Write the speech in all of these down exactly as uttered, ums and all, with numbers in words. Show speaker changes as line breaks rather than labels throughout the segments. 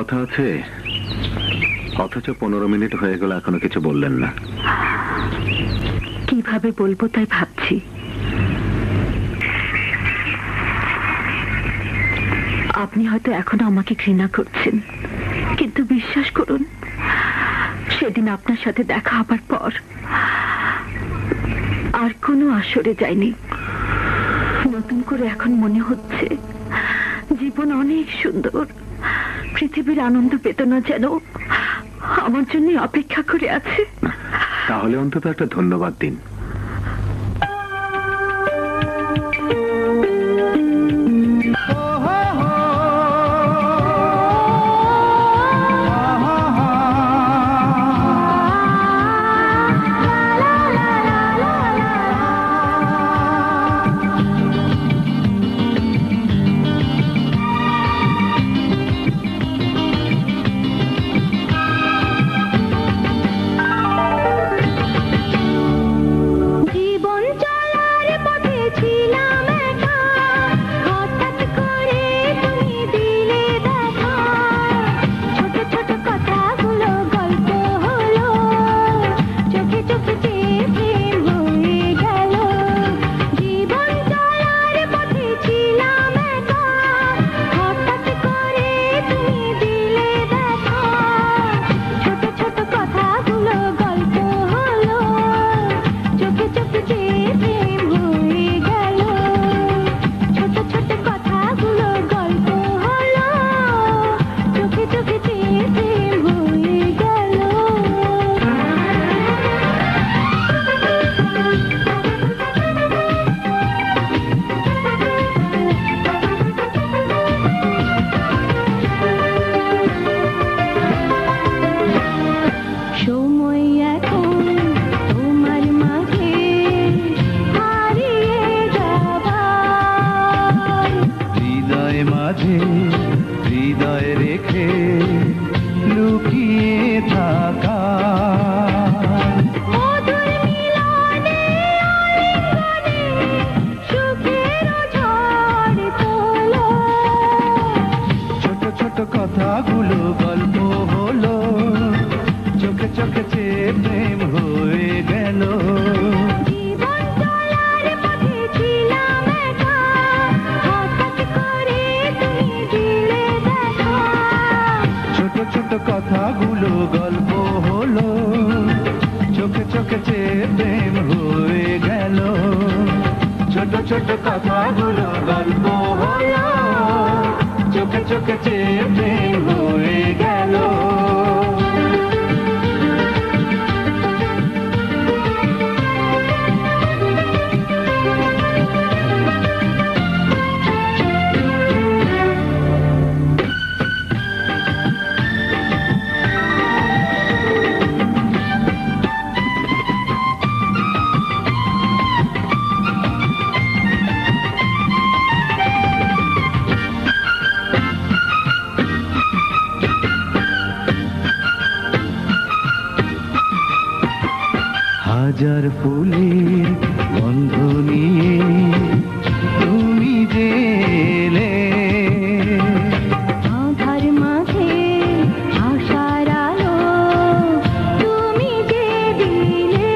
কথা আছে, অথচ পনেরো মিনিট হয়ে গেল এখনো কিছু বললেন না।
কিভাবে বলবো তাই ভাবছি। আপনি হয়তো এখনো আমাকে ঘৃণা করছেন, কিন্তু বিশ্বাস করুন, সেদিন আপনার সাথে দেখা হবার পর আর কোনো আসরে যায়নি। নতুন করে এখন মনে হচ্ছে জীবন অনেক সুন্দর, পৃথিবীর আনন্দ বেদনা যেন আমার জন্য অপেক্ষা করে আছে।
তাহলে অন্তত একটা ধন্যবাদ দিন।
হাজার ফুলের গন্ধ নিয়ে তুমি যে এলে, আধার মাঝে আশার আলো তুমি যে দিলে,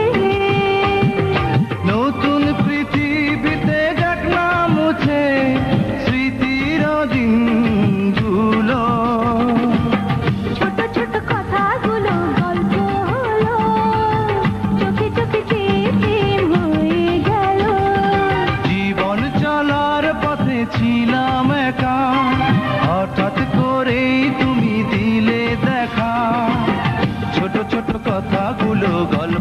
নতুন পৃথিবীতে ডাকনা মুছে স্মৃতির দিনগুলো, ছোট ছোট কথাগুলো গল্প হলো, চোখে চোখে প্রেম হয়ে গেল। জীবন চলার পথে ছিলাম একা, হঠাৎ করেই তুমি দিলে দেখা, ছোট ছোট কথাগুলো গল্প